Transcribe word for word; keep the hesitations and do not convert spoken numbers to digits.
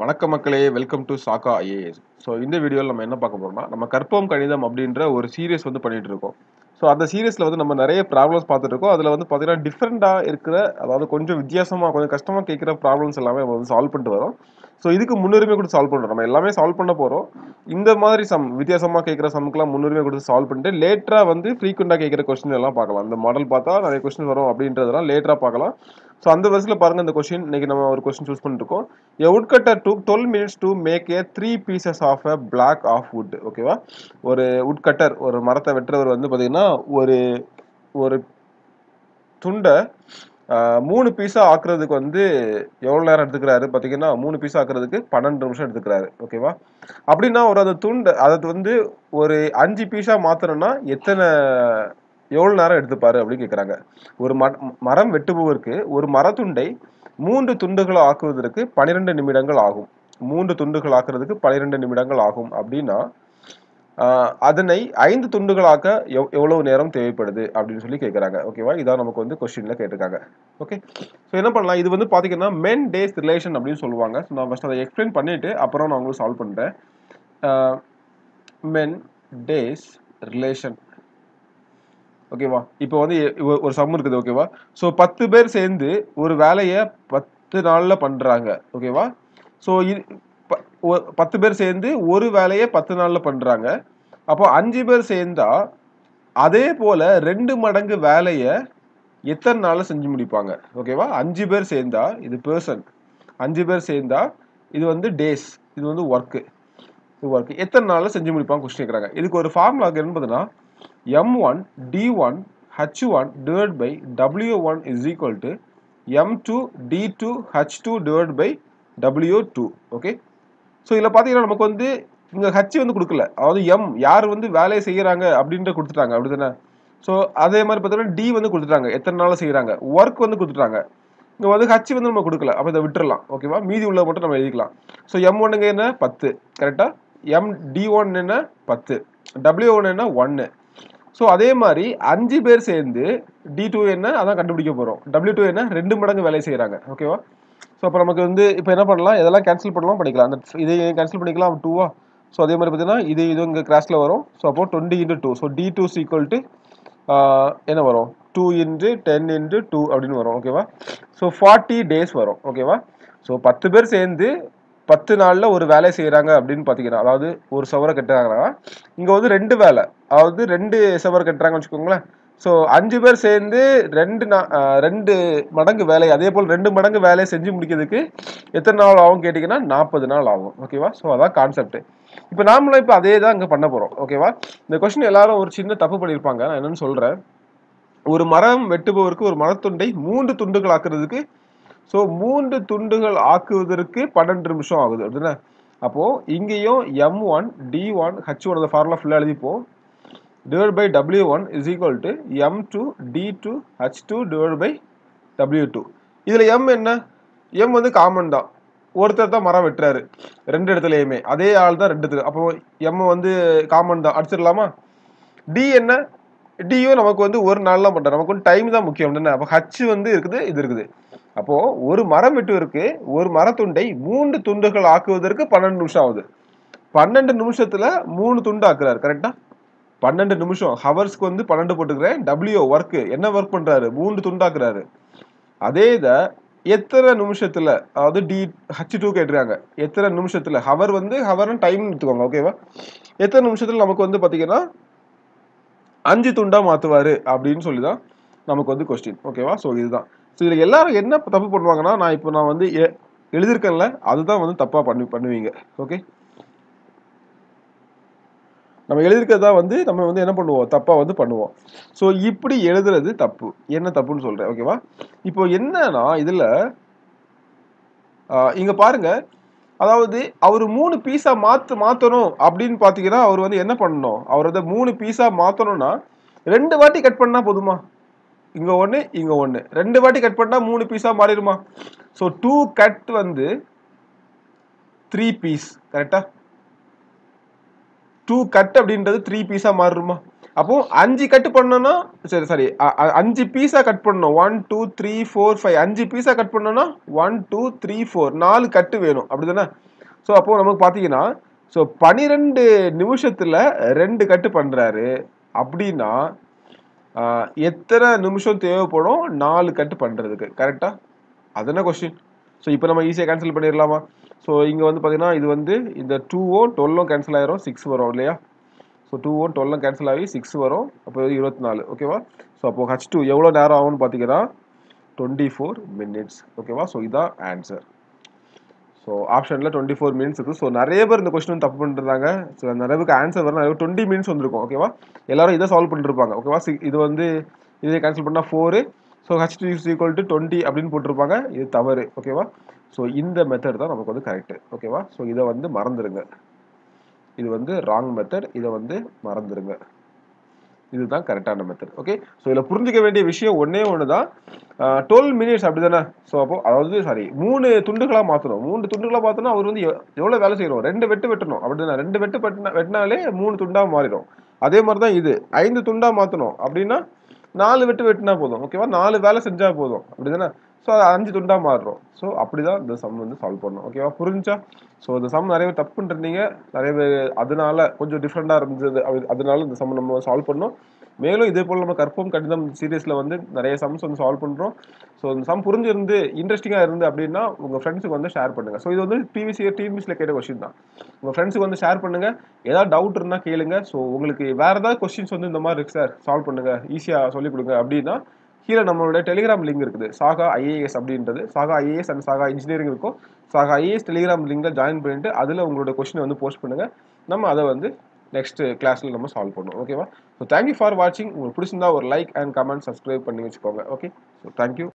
வணக்கம் மக்களே, welcome to Saga IAS. So இந்த வீடியோவில் நம்ம என்ன பார்க்க போறோம்னா, நம்ம கற்போம் கணிதம் அப்படின்ற ஒரு சீரியஸ் வந்து பண்ணிட்டு இருக்கோம். ஸோ அந்த சீரியஸில் வந்து நம்ம நிறைய ப்ராப்ளம்ஸ் பார்த்துட்டு இருக்கோம். அதில் வந்து பார்த்தீங்கன்னா டிஃப்ரெண்ட்டாக இருக்கிற, அதாவது கொஞ்சம் வித்தியாசமாக கொஞ்சம் கஷ்டமாக கேட்குற ப்ராப்ளம்ஸ் எல்லாமே நம்ம வந்து சால்வ் பண்ணிட்டு வரோம். ஸோ இதுக்கு முன்னுரிமை கொடுத்து சால்வ் பண்ணுறோம். நம்ம எல்லாமே சால்வ் பண்ண போகிறோம். இந்த மாதிரி சம் வித்தியாசமாக கேட்குற சம்முக்குலாம் முன்னுரிமை கொடுத்து சால்வ் பண்ணிட்டு லேட்டராக வந்து ஃப்ரீக்வெண்ட்டாக கேட்குற கொஸ்டின் எல்லாம் பார்க்கலாம். இந்த மாடல் பார்த்தா நிறைய கொஸ்டின் வரும் அப்படின்றதெல்லாம் லேட்டராக பார்க்கலாம். ஸோ அந்த வருஷத்தில் பாருங்க, இந்த கொஸ்டின் இன்னைக்கு நம்ம ஒரு கொஸ்டின் சூஸ் பண்ணிருக்கோம். A woodcutter took twelve minutes to make a three pieces of a block of wood. ஓகேவா? ஒரு woodcutter, ஒரு மரத்தை வெட்டுறவர் வந்து பார்த்தீங்கன்னா ஒரு ஒரு துண்டை மூணு பீஸா ஆக்குறதுக்கு வந்து எவ்வளவு நேரம் எடுத்துக்கிறாரு பார்த்தீங்கன்னா, மூணு பீஸா ஆக்குறதுக்கு பன்னெண்டு நிமிஷம் எடுத்துக்கிறாரு. ஓகேவா? அப்படின்னா ஒரு அந்த துண்டை அதை வந்து ஒரு அஞ்சு பீஸா மாத்தணும்னா எத்தனை எவ்வளவு நேரம் எடுத்துப்பாரு அப்படின்னு கேட்குறாங்க. ஒரு மரம் வெட்டுபவருக்கு ஒரு மரத்துண்டை மூன்று துண்டுகளை ஆக்குவதற்கு பனிரெண்டு நிமிடங்கள் ஆகும். மூன்று துண்டுகள் ஆக்குறதுக்கு பனிரெண்டு நிமிடங்கள் ஆகும் அப்படின்னா அதனை ஐந்து துண்டுகளாக்க எவ் எவ்வளவு நேரம் தேவைப்படுது அப்படின்னு சொல்லி கேட்குறாங்க. ஓகேவா? இதான் நமக்கு வந்து கொஸ்டின்ல கேட்டிருக்காங்க. ஓகே, ஸோ என்ன பண்ணலாம், இது வந்து பார்த்தீங்கன்னா மென் டேஸ் ரிலேஷன் அப்படின்னு சொல்லுவாங்க. ஸோ நான் ஃபஸ்ட் அதை எக்ஸ்பிளைன் பண்ணிட்டு அப்புறம் நான் உங்களுக்கு சால்வ் பண்ணுறேன். Men days relation. ஓகேவா? இப்போ வந்து ஒரு சம் இருக்குது. ஓகேவா? ஸோ பத்து பேர் சேர்ந்து ஒரு வேலையை பத்து நாள்ல பண்றாங்க. ஓகேவா? ஸோ இது பத்து பேர் சேர்ந்து ஒரு வேலையை பத்து நாள்ல பண்றாங்க. அப்போ அஞ்சு பேர் சேர்ந்தா அதே போல ரெண்டு மடங்கு வேலையை எத்தனை நாள்ல செஞ்சு முடிப்பாங்க? ஓகேவா? அஞ்சு பேர் சேர்ந்தா இது பர்சன், அஞ்சு பேர் சேர்ந்தா இது வந்து டேஸ், இது வந்து ஒர்க்கு. ஒர்க் எத்தனை நாள்ல செஞ்சு முடிப்பாங்க கொஸ்டின் கேட்குறாங்க. இதுக்கு ஒரு ஃபார்முலா என்னதுன்னா M one D one H one divided by W one is equal to M two D two H two divided by W two. Okay, so இதில் பார்த்தீங்கன்னா நமக்கு வந்து இங்கே ஹச் வந்து கொடுக்கல, அதாவது எம் யார் வந்து வேலையை செய்கிறாங்க அப்படின்ற கொடுத்துட்டாங்க, அப்படி தானே? ஸோ அதே மாதிரி பார்த்தீங்கன்னா டி வந்து கொடுத்துட்டாங்க, எத்தனை நாள் செய்கிறாங்க, ஒர்க் வந்து கொடுத்துட்டாங்க. இங்கே வந்து ஹச் வந்து நம்ம கொடுக்கல, அப்போ இதை விட்டுறலாம். ஓகேவா? மீதி உள்ள மட்டும் நம்ம எழுதிக்கலாம். ஸோ எம் ஒன்னுங்க என்ன பத்து, கரெக்டாக? எம் டி ஒன் என்ன பத்து, டபிள்யூ ஒன் என்ன ஒன்று. ஸோ அதே மாதிரி அஞ்சு பேர் சேர்ந்து டி டூ என்ன அதான் கண்டுபிடிக்க போகிறோம், டபிள்யூ டூ என்ன ரெண்டு மடங்கு வேலை செய்கிறாங்க. ஓகேவா? ஸோ அப்போ நமக்கு வந்து இப்போ என்ன பண்ணலாம், இதெல்லாம் கேன்சல் பண்ணலாம், பண்ணிக்கலாம். அந்த இதை கேன்சல் பண்ணிக்கலாம், டூவா. ஸோ அதே மாதிரி பார்த்தீங்கன்னா இது இது இங்கே கிராஸில் வரும். ஸோ அப்போ twenty into two, so D two is equal to என்ன வரும், two into ten into two அப்படின்னு வரும். ஓகேவா? ஸோ ஃபார்ட்டி டேஸ் வரும். ஓகேவா? ஸோ பத்து பேர் சேர்ந்து பத்து நாளில் ஒரு வேலை செய்கிறாங்க அப்படின்னு பார்த்தீங்கன்னா, அதாவது ஒரு சவரை கட்டுறாங்கன்னா இங்கே வந்து ரெண்டு வேலை, அதாவது ரெண்டு சவர் கட்டுறாங்கன்னு வச்சுக்கோங்களேன். ஸோ அஞ்சு பேர் சேர்ந்து ரெண்டு நா ரெண்டு மடங்கு வேலை, அதே போல் ரெண்டு மடங்கு வேலையை செஞ்சு முடிக்கிறதுக்கு எத்தனை நாள் ஆகும் கேட்டிங்கன்னா நாற்பது நாள் ஆகும். ஓகேவா? ஸோ அதான் கான்செப்ட். இப்போ நாமளும் இப்போ அதே தான் இங்கே பண்ண போகிறோம். ஓகேவா? இந்த கொஸ்டின் எல்லாரும் ஒரு சின்ன தப்பு பண்ணியிருப்பாங்க, நான் என்னன்னு சொல்கிறேன். ஒரு மரம் வெட்டுபவருக்கு ஒரு மரத்துண்டை மூன்று துண்டுகள் ஆக்குறதுக்கு, ஸோ மூன்று துண்டுகள் ஆக்குவதற்கு பன்னெண்டு நிமிஷம் ஆகுது அப்படின்னா, அப்போ இங்கேயும் M one D one H one அந்த ஃபார்முலா ஃபுல்லாக எழுதிப்போம். Divide by W one is equal to M two D two H two divide by W two. இதில் எம் என்ன, எம் வந்து காமன் தான், ஒருத்தர் தான் மரம் வெட்டுறாரு ரெண்டு இடத்துலையுமே, அதே ஆள் தான் ரெண்டு இடத்துல, அப்போ எம் வந்து காமன் தான், அடிச்சிடலாமா? டி என்ன, டியும் நமக்கு வந்து ஒரு நாள்லாம் பண்ணுறோம், நமக்கு வந்து டைம் தான் முக்கியம் தானே. அப்போ ஹச் வந்து இருக்குது, இது இருக்குது. அப்போ ஒரு மரம் வெட்டுவதற்கு ஒரு மரத்துண்டை மூன்று துண்டுகள் ஆக்குவதற்கு பன்னெண்டு நிமிஷம் ஆகுது. பன்னெண்டு நிமிஷத்துல மூணு துண்டு ஆக்குறாரு, கரெக்டா? பன்னெண்டு நிமிஷம், ஹவர்ஸ்க்கு வந்து பன்னெண்டு போட்டுக்கிறேன். டபிள்யூ ஒர்க் என்ன ஒர்க் பண்றாரு, மூன்று துண்டாக்குறாரு. அதே இதை எத்தனை நிமிஷத்துல, அதாவது டி ஹச் டூ கேட்டுருக்காங்க, எத்தனை நிமிஷத்துல, ஹவர் வந்து ஹவர்னு டைம் எடுத்துக்கோங்க. ஓகேவா? எத்தனை நிமிஷத்துல நமக்கு வந்து பாத்தீங்கன்னா அஞ்சு துண்டா மாத்துவாரு அப்படின்னு சொல்லிதான் நமக்கு வந்து கொஸ்டின். ஓகேவா? ஸோ இதுதான். ஸோ இதில் எல்லாரும் என்ன தப்பு பண்ணுவாங்கன்னா, நான் இப்போ நான் வந்து எழுதியிருக்கேன்ல, அதுதான் வந்து தப்பாக பண்ணி பண்ணுவீங்க. ஓகே, நம்ம எழுதியிருக்கிறதா வந்து நம்ம வந்து என்ன பண்ணுவோம், தப்பாக வந்து பண்ணுவோம். ஸோ இப்படி எழுதுறது தப்பு. என்ன தப்புன்னு சொல்கிறேன். ஓகேவா? இப்போ என்னன்னா இதில் இங்கே பாருங்க, அதாவது அவர் மூணு பீஸா மாற்று மாற்றணும் அப்படின்னு பார்த்தீங்கன்னா, அவர் வந்து என்ன பண்ணணும், அவர் வந்து மூணு பீஸா மாற்றணும்னா ரெண்டு வாட்டி கட் பண்ணால் போதுமா? இங்க ஒன்று இங்க ஒன்று, ரெண்டு வாட்டி கட் பண்ணா மூணு பீஸா மாறிடுமா? ஸோ டூ கட் வந்து த்ரீ பீஸ், கரெக்டா? டூ கட் அப்படின்றது த்ரீ பீஸா மாறுமா? அப்போ அஞ்சு கட் பண்ணோம்னா, சரி சரி அஞ்சு பீஸா கட் பண்ணணும், one two three four five, அஞ்சு பீஸா கட் பண்ணோம்னா ஒன் டூ த்ரீ ஃபோர், நாலு கட்டு வேணும், அப்படிதானே? ஸோ அப்போ நமக்கு பார்த்தீங்கன்னா ஸோ பனிரெண்டு நிமிஷத்துல ரெண்டு கட்டு பண்றாரு அப்படின்னா எத்தனை நிமிஷம் தேவைப்படும் நாலு கட்டு பண்றதுக்கு? கரெக்டா? அதுனா கொஸ்டின். ஸோ இப்போ நம்ம ஈஸியாக கேன்சல் பண்ணிடலாமா? ஸோ இங்கே வந்து பார்த்தீங்கன்னா இது வந்து இந்த டூவும் டுவெல்லும் கேன்சல் ஆயிரும், சிக்ஸ் வரும் இல்லையா? ஸோ டூவும் டுவெல்லும் கேன்சல் ஆகி சிக்ஸ் வரும், அப்போ இருபத்தி நாலு. ஓகேவா? ஸோ அப்போ ஹச் டூ எவ்வளோ நேரம் ஆகும்னு பார்த்தீங்கன்னா டுவெண்ட்டி ஃபோர் மினிட்ஸ். ஓகேவா? ஸோ இதான் ஆன்சர். ஸோ ஆப்ஷனில் டுவெண்ட்டி ஃபோர் மினிட்ஸ் இருக்குது. ஸோ நிறைய பேர் இந்த கொஸ்டின் தப்பு பண்ணிருந்தாங்க. ஸோ நிறைய பேருக்கு ஆன்சர் வரும், நிறைய டுவெண்ட்டி மினிட்ஸ் வந்துருக்கும். ஓகேவா? எல்லாரும் இதை சால்வ் பண்ணிருப்பாங்க. ஓகேவா? இது வந்து இதை கேன்சல் பண்ணால் four. So H two is equal to twenty அப்படின்னு போட்டிருப்பாங்க. இது தவறு. ஓகேவா? ஸோ இந்த மெத்தட் தான் நமக்கு வந்து கரெக்ட். ஓகேவா? ஸோ இதை வந்து மறந்துடுங்க. இது வந்து ராங் மெத்தட். இதை வந்து மறந்துடுங்க. இதுதான் கரெக்டான மெத்தட். ஓகே? ஸோ இதில் புரிஞ்சிக்க வேண்டிய விஷயம் ஒன்னே ஒன்று தான். டுவெல் மினிட்ஸ் அப்படி தானே? ஸோ அப்போ அதாவது சாரி மூணு துண்டுகளாக மாற்றணும். மூணு துண்டுகளாக மாற்றணும். அவர் வந்து எவ்வளோ வேலை செய்யணும்? ரெண்டு வெட்டு வெட்டணும். அப்படி தானே? ரெண்டு வெட்டு வெட்டினா வெட்டினாலே மூணு துண்டாக மாறிடும். அதே மாதிரி தான் இது ஐந்து துண்டாக மாற்றணும் அப்படின்னா நாலு வெட்டு வெட்டினா போதும். ஓகேவா? நாலு வேலை செஞ்சால் போதும். அப்படி தானே? ஸோ அது அஞ்சு துண்டாக மாறுறோம். ஸோ அப்படி தான் இந்த சம் வந்து சால்வ் பண்ணணும். ஓகேவா? புரிஞ்சா? ஸோ இந்த சம் நிறைய பேர் தப்பு பண்ணிருந்தீங்க. நிறைய பேர் அதனால கொஞ்சம் டிஃப்ரெண்டாக இருந்தது. அதனால இந்த சம் நம்ம சால்வ் பண்ணோம். மேலும் இதே போல் நம்ம கற்போம் கணிதம் சீரீஸில் வந்து நிறைய சம்ஸ் வந்து சால்வ் பண்ணுறோம். ஸோ இந்த சம் புரிஞ்சிருந்து இன்ட்ரெஸ்டிங்காக இருந்து அப்படின்னா உங்கள் ஃப்ரெண்ட்ஸுக்கு வந்து ஷேர் பண்ணுங்கள். ஸோ இது வந்து ப்ரீவியஸ் இயர் டிஎன்பிஎஸ்சியில் கேட்ட கொஸ்டின் தான். உங்கள் ஃப்ரெண்ட்ஸுக்கு வந்து ஷேர் பண்ணுங்கள். ஏதாவது டவுட் இருந்தால் கேளுங்க. ஸோ உங்களுக்கு வேறு ஏதாவது கொஸ்டின்ஸ் வந்து இந்த மாதிரி இருக்கு சார், சால்வ் பண்ணுங்கள், ஈஸியாக சொல்லிக் கொடுங்க அப்படின்னா கீழே நம்மளோட டெலிகிராம் லிங்க் இருக்குது. சாகா ஐஏஎஸ் அப்படின்றது. Saga IAS and Saga engineering இருக்கும். சாகா ஐஏஎஸ் டெலிகிராம் லிங்க்ல ஜாயின் பண்ணிட்டு அதில் உங்களோட கொஸ்டினை வந்து போஸ்ட் பண்ணுங்கள். நம்ம அதை வந்து நெக்ஸ்ட் கிளாஸில் நம்ம சால்வ் பண்ணுவோம். ஓகேவா? ஸோ தேங்க்யூ ஃபார் வாட்சிங். உங்களுக்கு பிடிச்சிருந்தா ஒரு லைக் அண்ட் கமெண்ட் சப்ஸ்கிரைப் பண்ணி வச்சுக்கோங்க. ஓகே? So thank you.